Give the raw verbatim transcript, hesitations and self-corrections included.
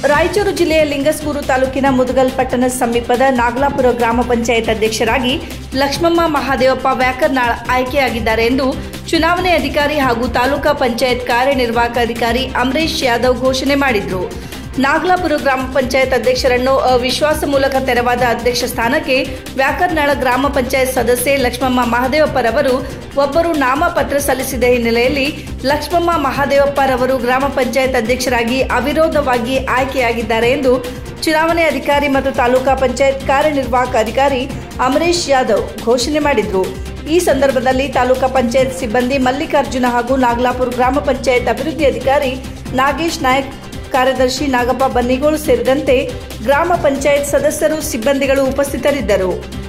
ರಾಯಚೂರು ಜಿಲ್ಲೆಯ ಲಿಂಗಸ್ಗೂರು ತಾಲೂಕಿನ ಮುದಗಲ್ ಪಟ್ಟಣ ಸಮೀಪದ ನಾಗಲಾಪುರ ಗ್ರಾಮ ಪಂಚಾಯತ್ ಅಧ್ಯಕ್ಷರಾಗಿ ಲಕ್ಷ್ಮಮ್ಮ ಮಹಾದೇವಪ್ಪ ವ್ಯಾಕರ್ನಾಳ್ ಆಯ್ಕೆಯಾಗಿದ್ದಾರೆ ಎಂದು ಚುನಾವಣೆ ಅಧಿಕಾರಿ ಹಾಗೂ ತಾಲೂಕಾ ಪಂಚಾಯತ್ ಕಾರ್ಯನಿರ್ವಾಹಕ ಅಧಿಕಾರಿ ಅಮರೇಶ್ ಯಾದವ್ ಘೋಷಣೆ ಮಾಡಿದರು. ನಾಗಲಾಪುರ ಗ್ರಾಮ ಪಂಚಾಯತ್ ಅಧ್ಯಕ್ಷರನ್ನು ಅವಿಶ್ವಾಸ ಮೂಲಕ ತೆರವಾದ ಅಧ್ಯಕ್ಷ ಸ್ಥಾನಕ್ಕೆ ವ್ಯಾಕರ್ನಾಳ ಗ್ರಾಮ ಪಂಚಾಯತ್ ಸದಸ್ಯೆ ಲಕ್ಷ್ಮಮ್ಮ ಮಹಾದೇವಪ್ಪರವರು ಒಬ್ಬರು ನಾಮಪತ್ರ ಸಲ್ಲಿಸಿದ ಹಿನ್ನೆಲೆಯಲ್ಲಿ ಲಕ್ಷ್ಮಮ್ಮ ಮಹಾದೇವಪ್ಪರವರು ಗ್ರಾಮ ಪಂಚಾಯತ್ ಅಧ್ಯಕ್ಷರಾಗಿ ಅವಿರೋಧವಾಗಿ ಆಯ್ಕೆಯಾಗಿದ್ದಾರೆ ಎಂದು ಚುನಾವಣೆ ಅಧಿಕಾರಿ ಮತ್ತು ತಾಲೂಕಾ ಪಂಚಾಯತ್ ಕಾರ್ಯನಿರ್ವಾಹಕ ಅಧಿಕಾರಿ ಅಮರೇಶ್ ಯಾದವ್ ಘೋಷಣೆ ಮಾಡಿದರು. ಈ ಸಂದರ್ಭದಲ್ಲಿ ತಾಲೂಕಾ ಪಂಚಾಯತ್ ಸಿಬ್ಬಂದಿ ಮಲ್ಲಿಕಾರ್ಜುನ ಹಾಗೂ ನಾಗಲಾಪುರ ಗ್ರಾಮ ಪಂಚಾಯತ್ ಅಭಿವೃದ್ಧಿ ಅಧಿಕಾರಿ ನಾಗೇಶ್ ನಾಯಕ್, ಕಾರ್ಯದರ್ಶಿ ನಾಗಪ್ಪ ಬನ್ನಿಗೋಳು ಸೇರಿದಂತೆ ಗ್ರಾಮ ಪಂಚಾಯತ್ ಸದಸ್ಯರು, ಸಿಬ್ಬಂದಿಗಳು ಉಪಸ್ಥಿತರಿದ್ದರು.